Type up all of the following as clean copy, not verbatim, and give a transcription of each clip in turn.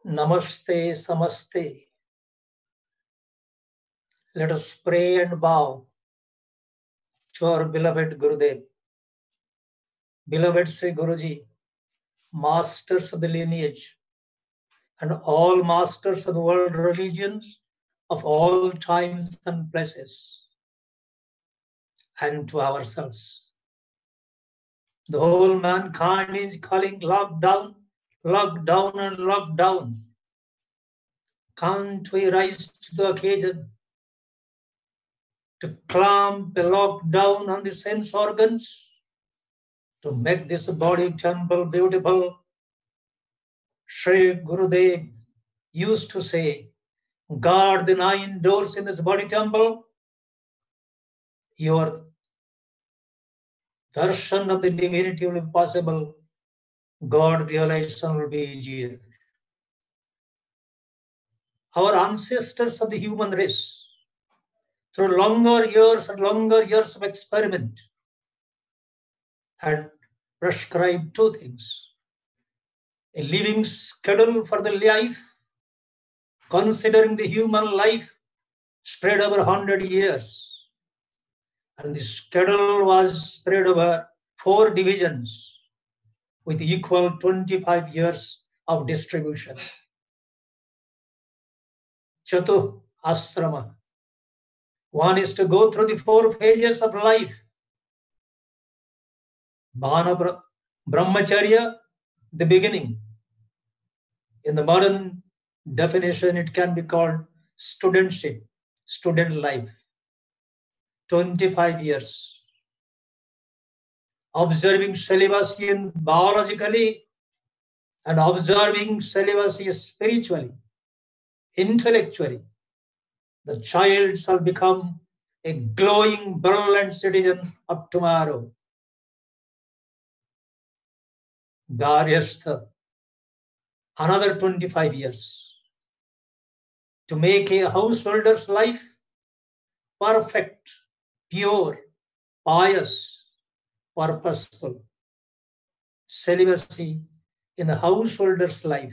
Namaste Samaste. Let us pray and bow to our beloved Gurudev. Beloved Sri Guruji, masters of the lineage and all masters of the world religions of all times and places, and to ourselves. The whole mankind is calling lockdown, lockdown and lockdown. Can't we rise to the occasion to clamp a lockdown on the sense organs, to make this body temple beautiful? Sri Gurudev used to say, guard the 9 doors in this body temple. Your darshan of the divinity will be possible. God realization will be easier. Our ancestors of the human race, through longer years and longer years of experiment, had prescribed 2 things. A living schedule for the life, considering the human life spread over 100 years. And the schedule was spread over 4 divisions with equal 25 years of distribution. Chatu Asrama. One is to go through the 4 phases of life. Bhana Brahmacharya, the beginning. In the modern definition, it can be called studentship, student life. 25 years. Observing celibacy biologically and observing celibacy spiritually, intellectually. The child shall become a glowing, brilliant citizen of tomorrow. Garyastha, another 25 years. To make a householder's life perfect, pure, pious, purposeful. Celibacy in the householder's life.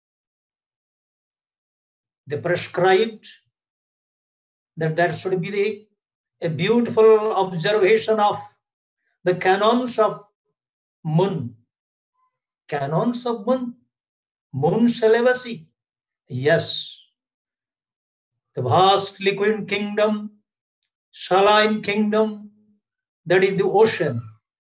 They prescribed that there should be a beautiful observation of the canons of moon. Canons of moon? Moon celibacy? Yes. The vast liquid kingdom, saline kingdom, that is the ocean.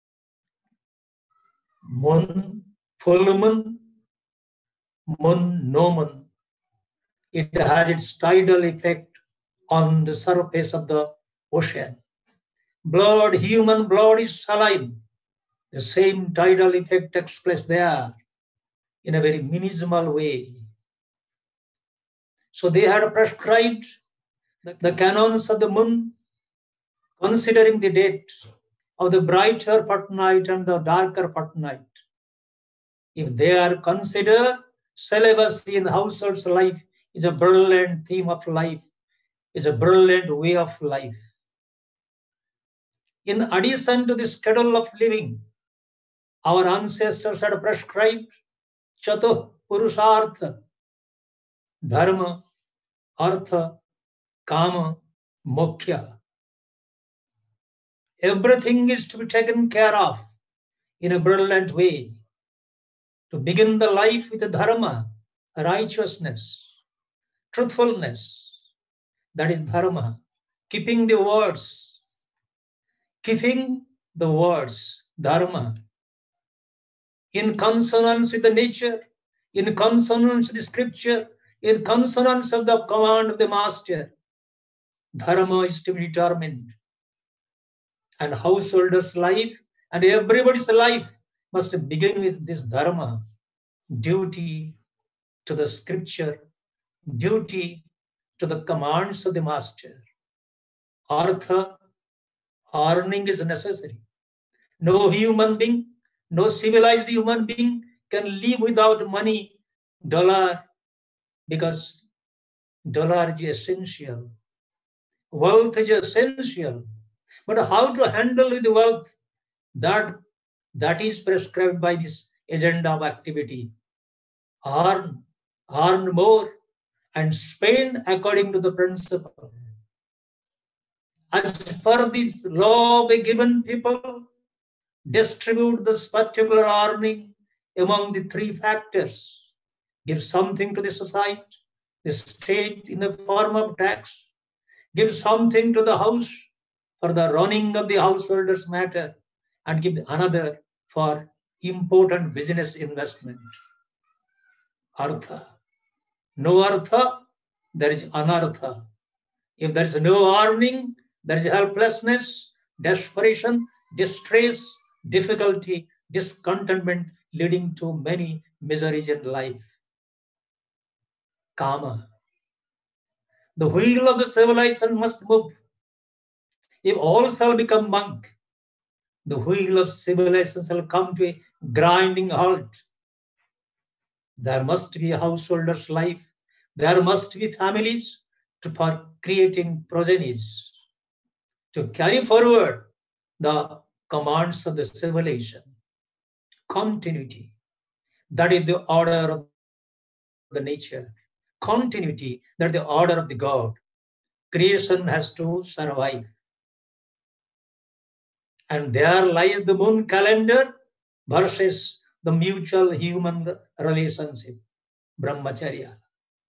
Moon, full moon, moon, no moon. It has its tidal effect on the surface of the ocean. Blood, human blood is saline. The same tidal effect takes place there in a very minimal way. So they had prescribed the canons of the moon, considering the date of the brighter fortnight and the darker fortnight. If they are considered, celibacy in the household's life is a brilliant theme of life, is a brilliant way of life. In addition to the schedule of living, our ancestors had prescribed Chatu Purushartha, Dharma, Artha, Kama, Moksha. Everything is to be taken care of in a brilliant way. To begin the life with dharma, righteousness, truthfulness, that is dharma. Keeping the words, dharma, in consonance with the nature, in consonance with the scripture, in consonance of the command of the master. Dharma is to be determined. And householder's life and everybody's life must begin with this dharma, duty to the scripture, duty to the commands of the master. Artha, earning is necessary. No human being, no civilized human being can live without money, dollar, because dollar is essential. Wealth is essential. But how to handle with the wealth, that is prescribed by this agenda of activity. Earn, earn more, and spend according to the principle. As per the law of a given people, distribute this particular earning among the three factors. Give something to the society, the state in the form of tax. Give something to the house for the running of the householders' matter, and give another for important business investment. Artha. No artha, there is anartha. If there is no earning, there is helplessness, desperation, distress, difficulty, discontentment, leading to many miseries in life. Kama. The wheel of the civilization must move. If all shall become monk, the wheel of civilization shall come to a grinding halt. There must be a householder's life. There must be families for creating progenies to carry forward the commands of the civilization. Continuity. That is the order of the nature. Continuity. That is the order of the God. Creation has to survive. And there lies the moon calendar versus the mutual human relationship. Brahmacharya.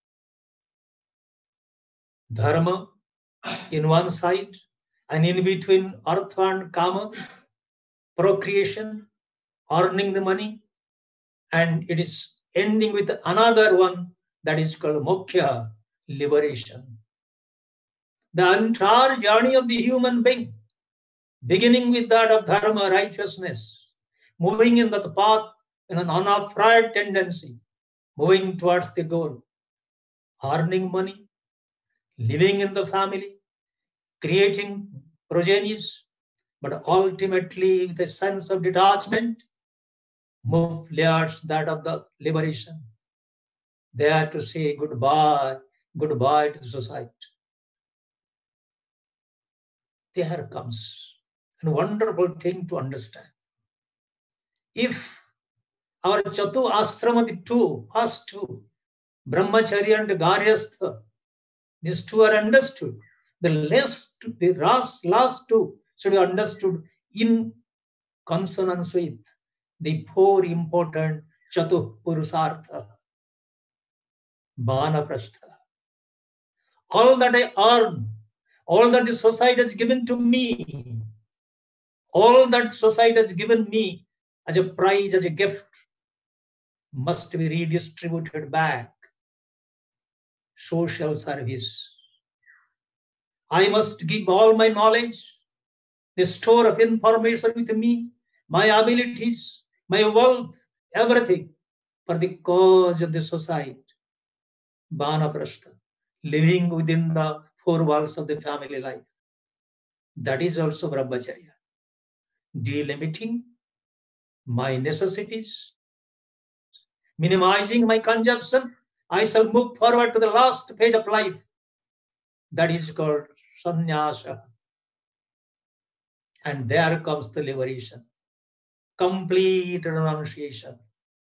Dharma in one side, and in between artha and kama, procreation, earning the money, and it is ending with another one that is called moksha, liberation. The entire journey of the human being, beginning with that of dharma, righteousness, moving in that path in an unaffried tendency, moving towards the goal, earning money, living in the family, creating progenies, but ultimately with a sense of detachment, move towards that of the liberation. There to say goodbye, goodbye to the society. There comes a wonderful thing to understand. If our Chatu Ashrama, the first two, Brahmacharya and Garyastha, these two are understood. The last two should be understood in consonance with the four important Chatu Purusartha. Vanaprastha. All that I earn, all that the society has given to me, all that society has given me as a prize, as a gift, must be redistributed back. Social service. I must give all my knowledge, the store of information with me, my abilities, my wealth, everything for the cause of the society. Vanaprastha. Living within the four walls of the family life. That is also Brahmacharya. Delimiting my necessities, minimizing my consumption, I shall move forward to the last phase of life. That is called sannyasa. And there comes the liberation. Complete renunciation.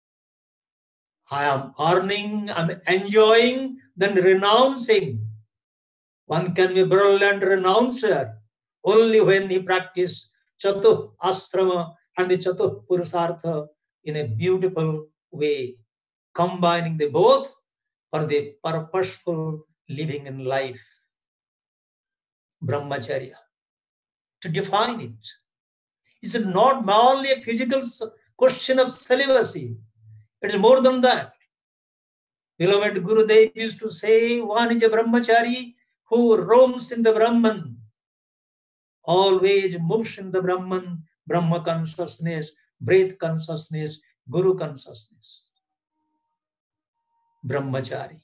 I am earning, I am enjoying, then renouncing. One can be a brilliant renouncer only when he practices Chatu Ashrama and the Chatu Purusartha in a beautiful way, combining the both for the purposeful living in life. Brahmacharya. To define it, is it not only a physical question of celibacy? It is more than that. Beloved Gurudev used to say, one is a brahmachari who roams in the Brahman, always moves in the Brahman, Brahma consciousness, breath consciousness, Guru consciousness. Brahmachari.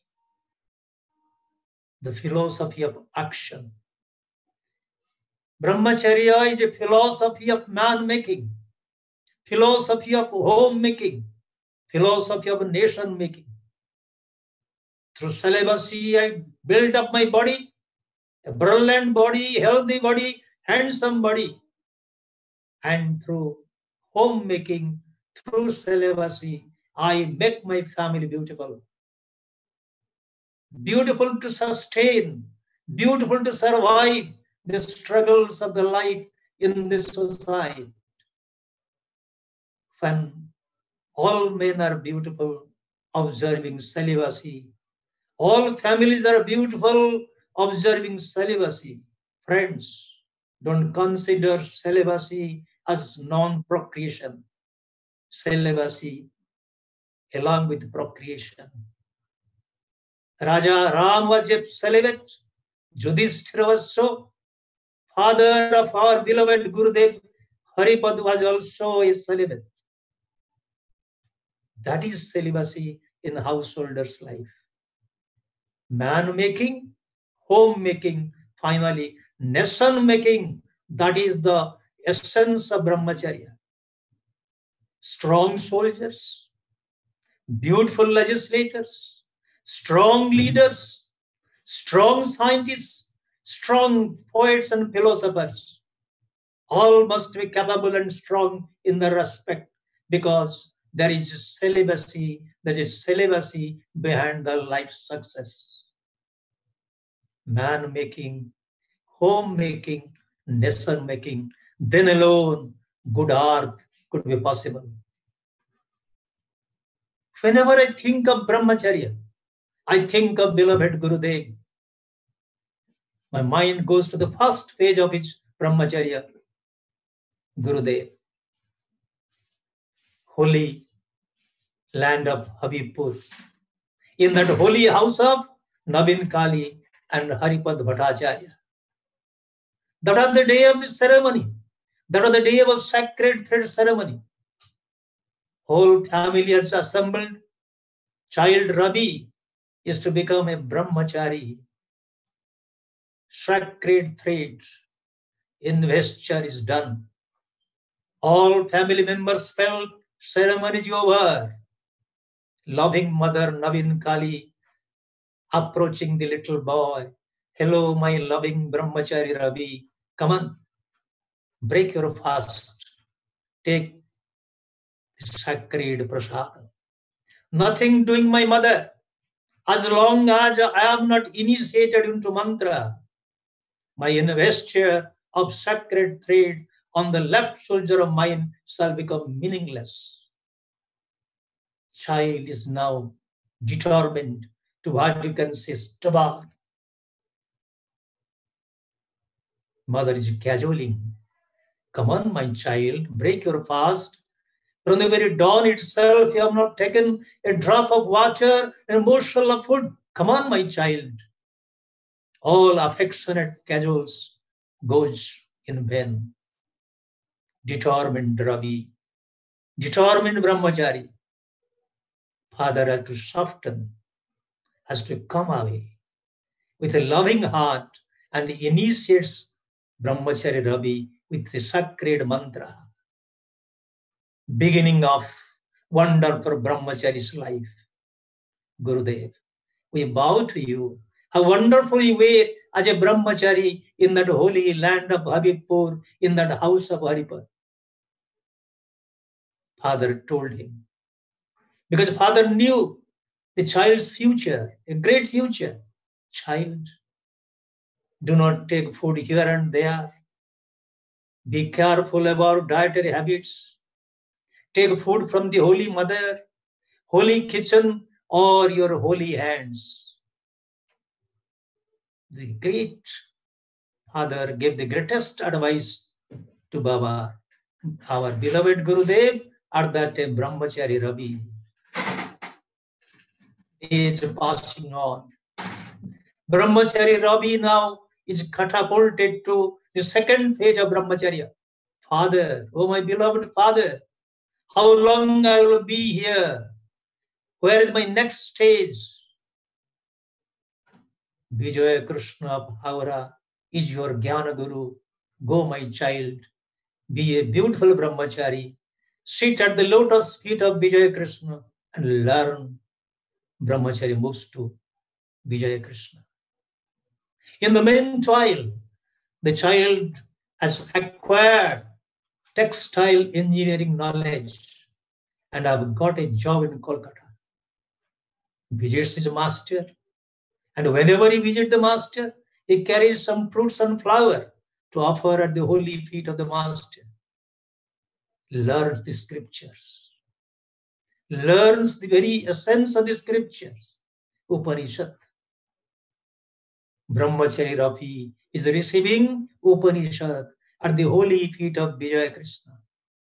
The philosophy of action. Brahmacharya is a philosophy of man-making, philosophy of home-making, philosophy of nation-making. Through celibacy, I build up my body, a brilliant body, healthy body, handsome body. And through homemaking, through celibacy, I make my family beautiful. beautiful to sustain, beautiful to survive the struggles of the life in this society. When all men are beautiful, observing celibacy, all families are beautiful, observing celibacy. Friends, don't consider celibacy as non-procreation. Celibacy along with procreation. Raja Ram was yet celibate. Yudhishthira was so. Father of our beloved Gurudev, Haripad was also a celibate. That is celibacy in householder's life. Man making, home making, finally nation making. That is the essence of Brahmacharya. Strong soldiers, beautiful legislators, strong leaders, strong scientists, strong poets and philosophers. All must be capable and strong in their respect, because there is celibacy behind the life success. Man making, home making, nation making, then alone good earth could be possible. Whenever I think of Brahmacharya, I think of beloved Gurudev. My mind goes to the first page of his Brahmacharya, Gurudev. Holy land of Habibpur. In that holy house of Navin Kali and Haripad Bhattacharya. That was the day of the ceremony. That was the day of sacred thread ceremony. Whole family has assembled. Child Rabi is to become a Brahmachari. Sacred thread investiture is done. All family members felt ceremony is over. Loving mother Navin Kali approaching the little boy. Hello, my loving Brahmachari Rabi. Come on, break your fast. Take the sacred prasad. Nothing doing, my mother. As long as I am not initiated into mantra, my investiture of sacred thread on the left shoulder of mine shall become meaningless. Child is now determined to what you can say, stubborn. Mother is cajoling. Come on, my child, break your fast. From the very dawn itself, you have not taken a drop of water, a morsel of food. Come on, my child. All affectionate cajoles goes in vain. Determined Rabi, determined Brahmachari. Father has to soften, has to come away with a loving heart and initiates Brahmachari Rabi with the sacred mantra. Beginning of wonder for Brahmachari's life. Gurudev, we bow to you. How wonderful you were as a Brahmachari in that holy land of Habibpur, in that house of Haripad. Father told him. Because father knew the child's future, a great future. Child, do not take food here and there. Be careful about dietary habits. Take food from the Holy Mother, holy kitchen, or your holy hands. The great father gave the greatest advice to Baba. Our beloved Gurudev, at that time Brahmachari Rabi is passing on. Brahmachari Rabi now is catapulted to the second phase of Brahmacharya. Father, oh my beloved father, how long I will be here? Where is my next stage? Vijaya Krishna of Howrah is your Jnana Guru. Go, my child, be a beautiful Brahmachari. Sit at the lotus feet of Vijaya Krishna and learn. Brahmachari moves to Vijaya Krishna. In the meanwhile, the child has acquired textile engineering knowledge and have got a job in Kolkata. Visits his master, And whenever he visits the master, he carries some fruits and flower to offer at the holy feet of the master. Learns the scriptures. Learns the very essence of the scriptures. Upanishad. Brahmachari Ravi is receiving Upanishad at the holy feet of Vijaya Krishna.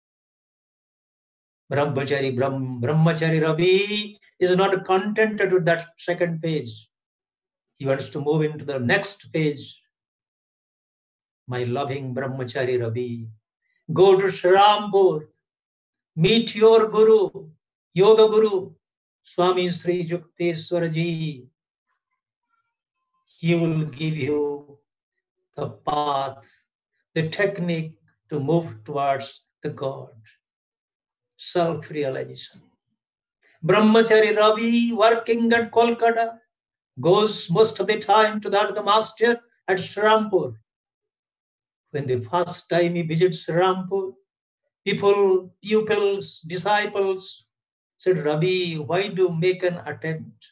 Brahmachari Ravi is not contented with that second page. He wants to move into the next page. My loving Brahmachari Ravi, go to Srirampur, meet your Guru, Yoga Guru, Swami Sri Yukteswar Ji. He will give you the path, the technique to move towards the God. Self-realization. Brahmachari Ravi, working at Kolkata, goes most of the time to that of the master at Srirampur. When the first time he visits Srirampur, people, pupils, disciples said, Ravi, why do you make an attempt?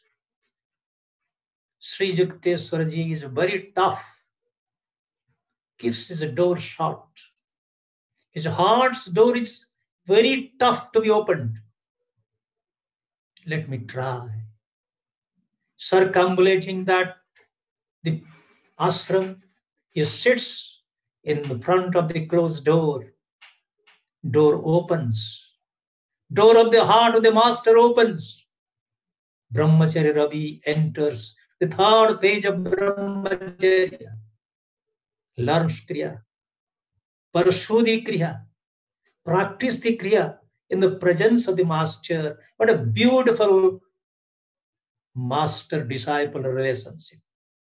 Sri Yukteswar Ji is very tough, keeps his door shut. His heart's door is very tough to be opened. Let me try. Circumambulating that, the ashram, he sits in the front of the closed door. Door opens. Door of the heart of the master opens. Brahmachari Ravi enters the third page of Brahmacharya. Learns Kriya. Pursue the Kriya. Practice the Kriya in the presence of the master. What a beautiful master-disciple relationship.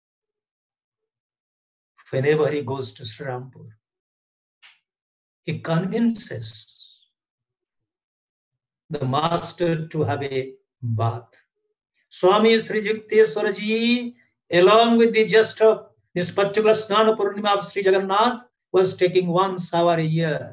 Whenever he goes to Srirampur, he convinces the master to have a bath. Swami Sri Yukteswar Ji, along with the just of this particular Snana Purnima of Sri Jagannath, was taking 1 shower a year.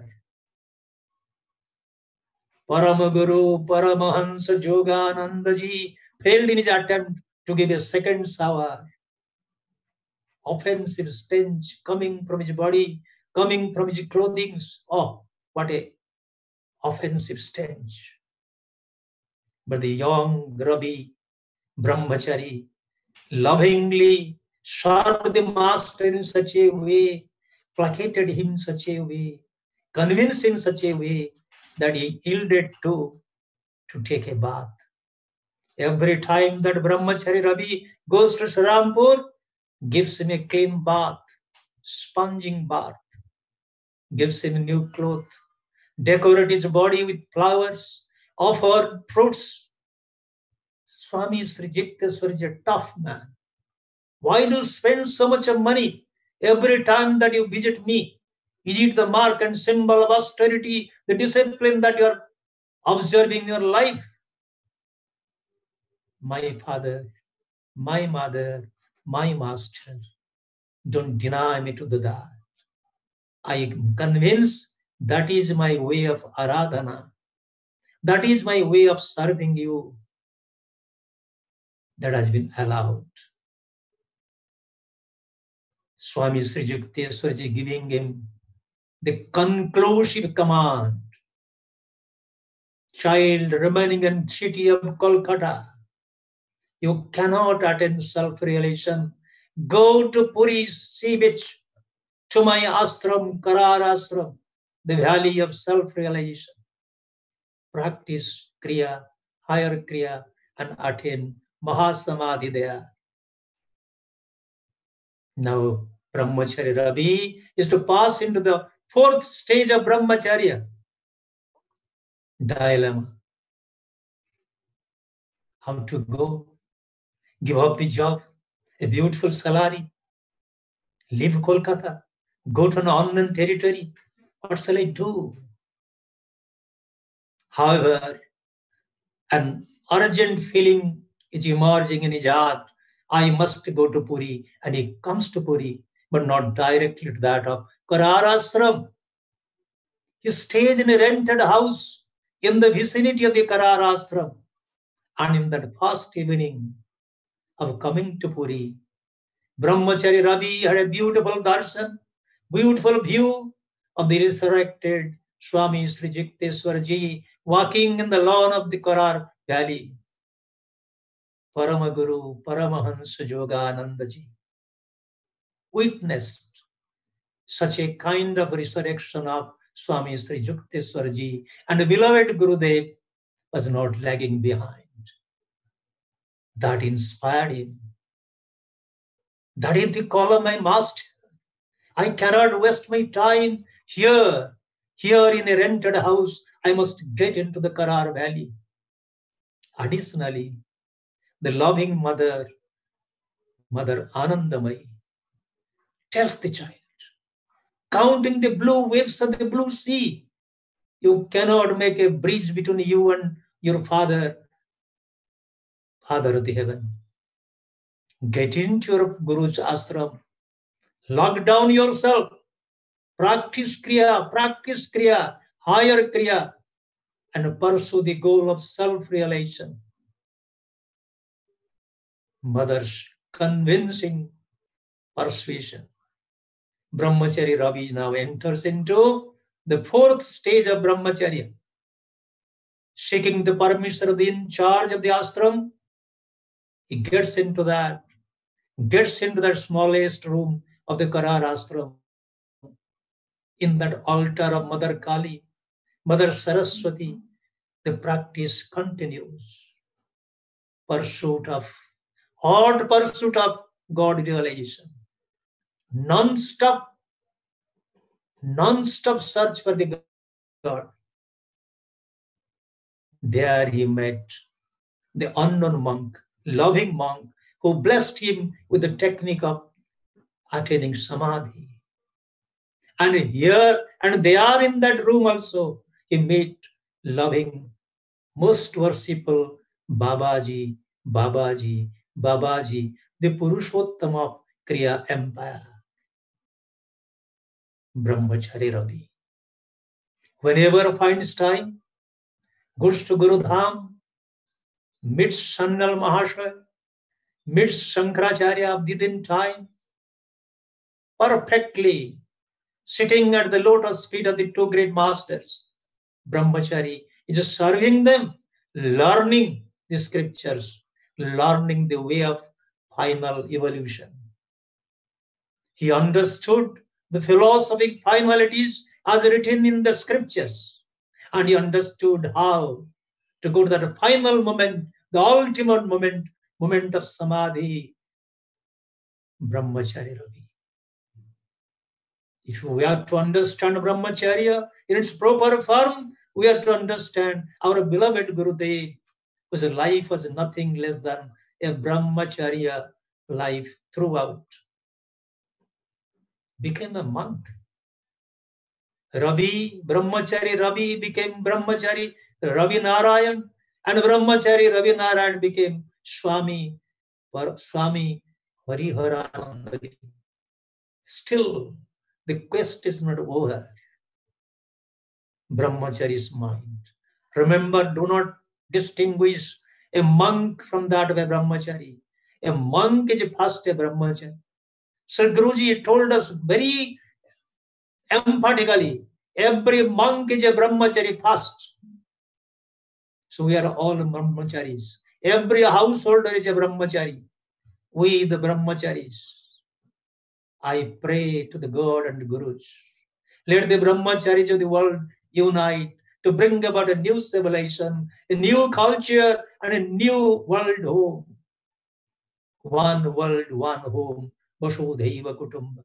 Paramaguru Paramahansa Yogananda Ji failed in his attempt to give a second shower. Offensive stench coming from his body, coming from his clothing. Oh, what a offensive stench. But the young Ravi Brahmachari lovingly served the master in such a way, placated him in such a way, convinced him in such a way that he yielded to take a bath. Every time that Brahmachari Ravi goes to Srirampur, gives him a clean bath, sponging bath, gives him a new cloth, decorate his body with flowers, offer fruits. Swami Sri Yukteswar is a tough man. Why do you spend so much of money every time that you visit me? Is it the mark and symbol of austerity, the discipline that you are observing in your life? My father, my mother, my master, don't deny me to that. I am convinced that is my way of aradhana. That is my way of serving you. That has been allowed. Swami Sri Yukteswar Ji giving him the conclusive command. Child remaining in city of Kolkata, you cannot attain self-realization. Go to Puri sea beach, to my ashram, Karar ashram, the valley of self-realization. Practice Kriya, higher Kriya, and attain Mahasamadhi there. Now, Brahmachari Ravi is to pass into the 4th stage of Brahmacharya. Dilemma. How to go? Give up the job, a beautiful salary, leave Kolkata, go to an unknown territory. What shall I do? However, an urgent feeling is emerging in his heart. I must go to Puri. And he comes to Puri, but not directly to that of Kararashram. He stays in a rented house in the vicinity of the Kararashram. And in that first evening, of coming to Puri. Brahmachari Ravi had a beautiful darshan, beautiful view of the resurrected Swami Sri Yukteswarji walking in the lawn of the Karar Valley. Paramaguru Paramahansa Yoganandaji witnessed such a kind of resurrection of Swami Sri Yukteswarji, and the beloved Gurudev was not lagging behind. That inspired him. That is the call of my master. I cannot waste my time here in a rented house. I must get into the Karar Valley. Additionally, the loving mother Anandamayi, tells the child, counting the blue waves of the blue sea, you cannot make a bridge between you and your Father of the heaven. Get into your Guru's ashram, lock down yourself, practice Kriya, higher Kriya, and pursue the goal of self-realization. Mother's convincing persuasion. Brahmachari Ravi now enters into the fourth stage of Brahmacharya. Seeking the permission of the in charge of the ashram, he gets into that smallest room of the Karar ashram. In that altar of Mother Kali, Mother Saraswati, the practice continues. Hot pursuit of God realization. Non-stop search for the God. There he met the unknown monk, loving monk, who blessed him with the technique of attaining samadhi. And there in that room also, he met loving, most worshipful Babaji, the Purushottam of Kriya Empire. Brahmachari Ravi, whenever finds time, goes to Guru Dham, meets Sannal Mahashaya, meets Shankaracharya within time, perfectly sitting at the lotus feet of the two great masters. Brahmachari is serving them, learning the scriptures, learning the way of final evolution. He understood the philosophic finalities as written in the scriptures, and he understood how to go to that final moment, the ultimate moment of samadhi. Brahmachari Ravi. If we have to understand Brahmacharya in its proper form, we have to understand our beloved Gurudev, whose life was nothing less than a Brahmacharya life throughout. Became a monk. Brahmachari Ravi became Brahmachari Ravi Narayan, and Brahmachari Ravi Narayan became Swami Hariharananda. Still, the quest is not over. Brahmachari's mind. Remember, do not distinguish a monk from that of a Brahmachari. A monk is first a Brahmachari. Sir Guruji told us very emphatically, every monk is a Brahmachari first. So we are all Brahmacharis. Every householder is a Brahmachari. We, the Brahmacharis. I pray to the God and Gurus. Let the Brahmacharis of the world unite to bring about a new civilization, a new culture, and a new world home. One world, one home. Vasudhaiva Kutumbakam.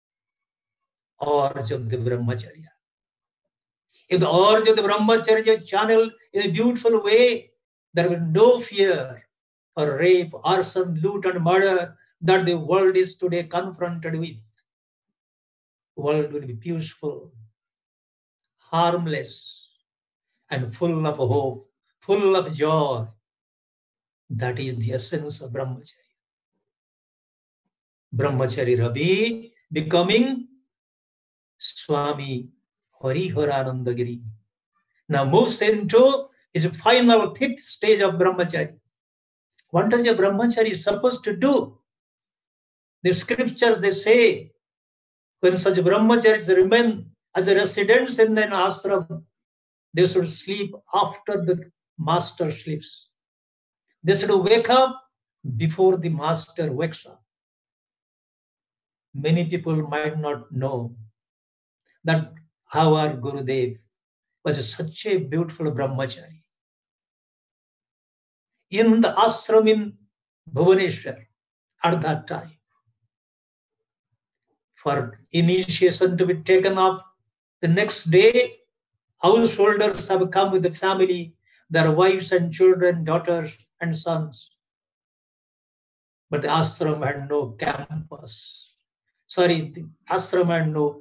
Urge of the Brahmacharya. If the urge of the Brahmacharya channeled in a beautiful way, there will be no fear for rape, arson, loot, and murder that the world is today confronted with. The world will be peaceful, harmless, and full of hope, full of joy. That is the essence of Brahmacharya. Brahmachari Ravi becoming Swami Hariharanandagiri. Now moves into his final fifth stage of Brahmacharya. What does a brahmachari supposed to do? The scriptures, they say, when such brahmacharis remain as a residents in an ashram, they should sleep after the master sleeps. They should wake up before the master wakes up. Many people might not know that our Gurudev was such a beautiful brahmachari. In the ashram in Bhubaneswar at that time, for initiation to be taken up, the next day, householders have come with the family, their wives and children, daughters and sons. But the ashram had no campus. Sorry, the ashram had no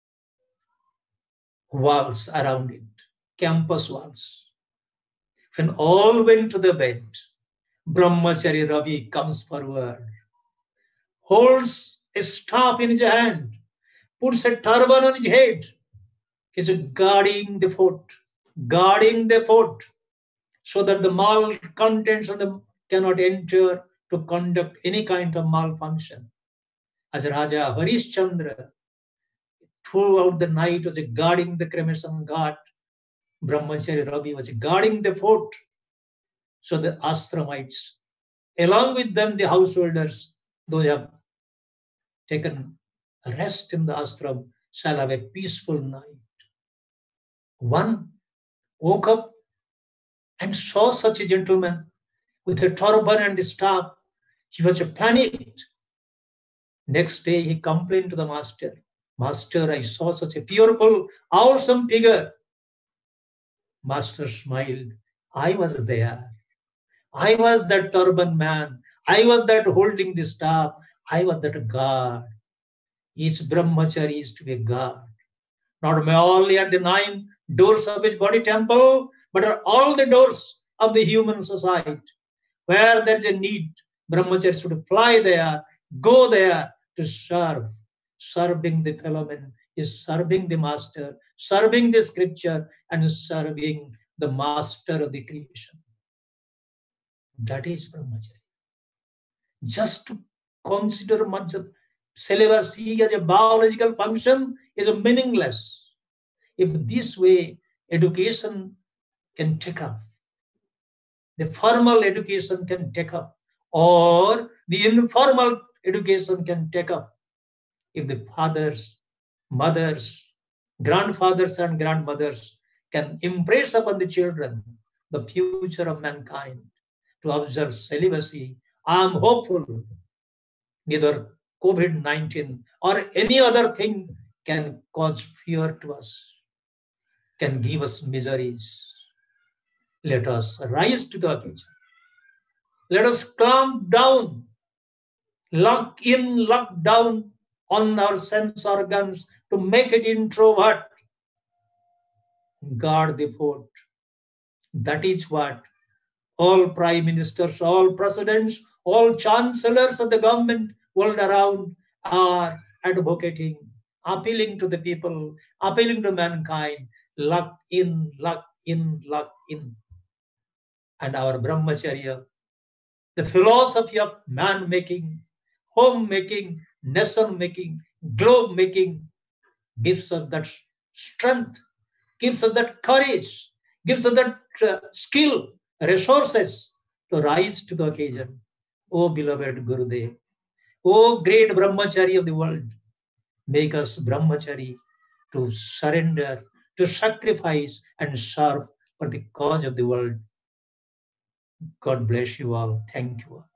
walls around it, campus walls. When all went to the bed, Brahmachari Ravi comes forward, holds a staff in his hand, puts a turban on his head. He's guarding the fort, so that the mal contents of them cannot enter to conduct any kind of malfunction. As Raja Harishchandra, throughout the night, was guarding the cremation ghat, Brahmachari Ravi was guarding the fort. So the ashramites, along with them the householders, those who have taken rest in the ashram, shall have a peaceful night. One woke up and saw such a gentleman with a turban and a staff. He was panicked. Next day he complained to the master, "Master, I saw such a beautiful, awesome figure." Master smiled. "I was there. I was that turban man. I was that holding the staff. I was that guard." Each brahmachari is to be a guard. Not only at the 9 doors of his body temple, but at all the doors of the human society. Where there is a need, brahmachari should fly there, go there to serve. Serving the fellow man is serving the master, serving the scripture, and serving the master of the creation. That is brahmachari. Just to consider much of celibacy as a biological function is meaningless. If this way education can take up, the formal education can take up, or the informal education can take up, if the fathers, mothers, grandfathers and grandmothers can impress upon the children the future of mankind to observe celibacy, I am hopeful neither COVID-19 or any other thing can cause fear to us, can give us miseries. Let us rise to the occasion. Let us clamp down, lock in, lock down on our sense organs to make it introvert. Guard the fort. That is what all prime ministers, all presidents, all chancellors of the government world around are advocating, appealing to the people, appealing to mankind. Lock in, lock in, lock in. And our brahmacharya, the philosophy of man making, home making, nation making, globe making, gives us that strength, gives us that courage, gives us that skill, resources to rise to the occasion. Oh, beloved Gurudev, oh, great brahmachari of the world, make us brahmachari to surrender, to sacrifice and serve for the cause of the world. God bless you all. Thank you all.